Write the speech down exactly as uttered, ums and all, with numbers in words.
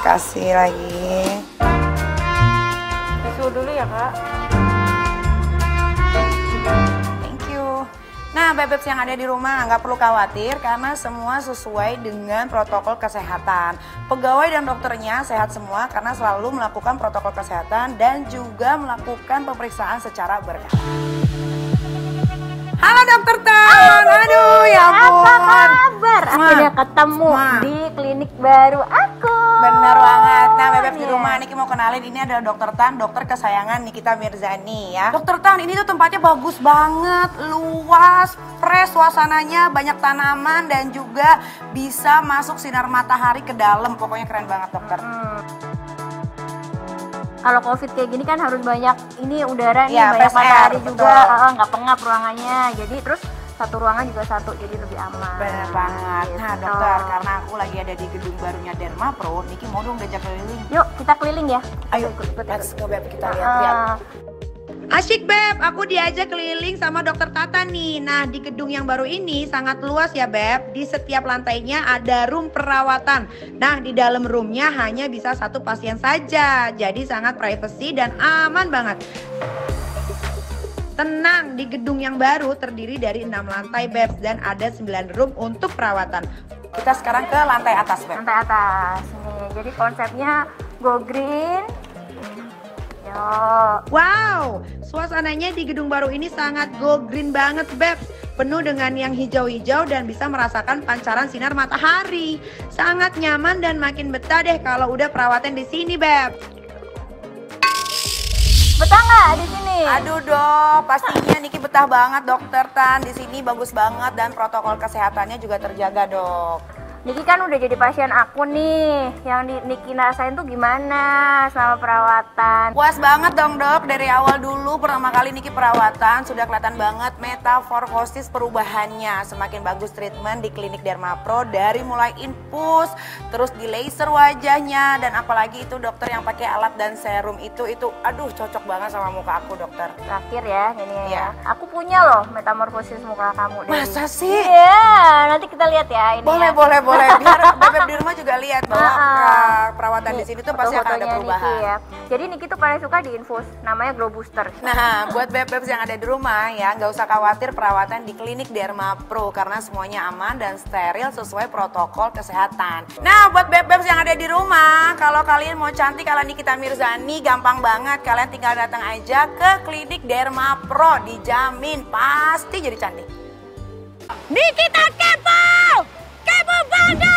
Makasih lagi. Tisu dulu ya Kak. Thank you. Nah, bebek yang ada di rumah nggak perlu khawatir karena semua sesuai dengan protokol kesehatan. Pegawai dan dokternya sehat semua karena selalu melakukan protokol kesehatan dan juga melakukan pemeriksaan secara berkala. Halo Dokter Tan, aduh ya ampun. Apa kabar? Akhirnya ketemu Ma. di klinik baru aku. Bener banget. Nah, bebek di Iya. rumah Niki mau kenalin, ini adalah Dokter Tan, dokter kesayangan Nikita Mirzani ya. Dokter Tan, ini tuh tempatnya bagus banget, luas, fresh suasananya, banyak tanaman dan juga bisa masuk sinar matahari ke dalam. Pokoknya keren banget dokter. Hmm. Kalau COVID kayak gini kan harus banyak ini udara nih, Ya, banyak fresh air, matahari betul. juga, uh, nggak pengap ruangannya. Jadi terus satu ruangan juga satu, jadi lebih aman. Bener banget. Nah Gitu. dokter, karena aku lagi ada di gedung barunya Derma Pro, Niki mau dong diajak keliling. Yuk kita keliling ya. Ayo, ikut, ikut, let's ikut. go Beb, kita lihat-lihat. Uh, Asyik Beb, aku diajak keliling sama dokter Tata nih. Nah di gedung yang baru ini sangat luas ya Beb. Di setiap lantainya ada room perawatan. Nah di dalam roomnya hanya bisa satu pasien saja. Jadi sangat privacy dan aman banget. Tenang, di gedung yang baru terdiri dari enam lantai Beb. Dan ada sembilan room untuk perawatan. Kita sekarang ke lantai atas Beb. lantai atas nih. Jadi konsepnya go green. Yo. Wow, suasananya di gedung baru ini sangat go green banget Beb. Penuh dengan yang hijau-hijau dan bisa merasakan pancaran sinar matahari. Sangat nyaman dan makin betah deh kalau udah perawatan di sini Beb. Betah nggak di sini? Aduh dok, pastinya Niki betah banget dokter Tan. Di sini bagus banget dan protokol kesehatannya juga terjaga dok. Niki kan udah jadi pasien aku nih. Yang di, Niki rasain tuh gimana selama perawatan? Puas banget dong dok, dari awal dulu pertama kali Niki perawatan sudah kelihatan banget metamorfosis perubahannya. Semakin bagus treatment di klinik Derma Pro, dari mulai infus, terus di laser wajahnya, dan apalagi itu dokter yang pakai alat dan serum itu, itu aduh cocok banget sama muka aku dokter. Terakhir ya ini Iya. ya. Aku punya loh metamorfosis muka kamu. dari- Masa sih? Iya, nanti kita lihat ya ini. Boleh, ya. boleh, boleh. Biar bebek di rumah juga lihat bahwa Ah, ah. uh, perawatan di Nih, sini tuh pasti akan ada foto-fotonya perubahan. Niki ya. Jadi Niki tuh paling suka di infus, namanya Glow Booster. Nah, buat bebek yang ada di rumah ya, nggak usah khawatir perawatan di klinik Derma Pro karena semuanya aman dan steril sesuai protokol kesehatan. Nah, buat bebek yang ada di rumah, kalau kalian mau cantik ala Nikita Mirzani, gampang banget. Kalian tinggal datang aja ke klinik Derma Pro, dijamin pasti jadi cantik. Nikita kepo, kepo banget.